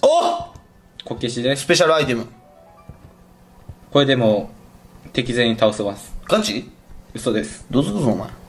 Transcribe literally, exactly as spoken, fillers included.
おこけしです。 スペシャルアイテム。 これでも敵全員倒せます。 ガチ？ 嘘です。 どうするぞお前。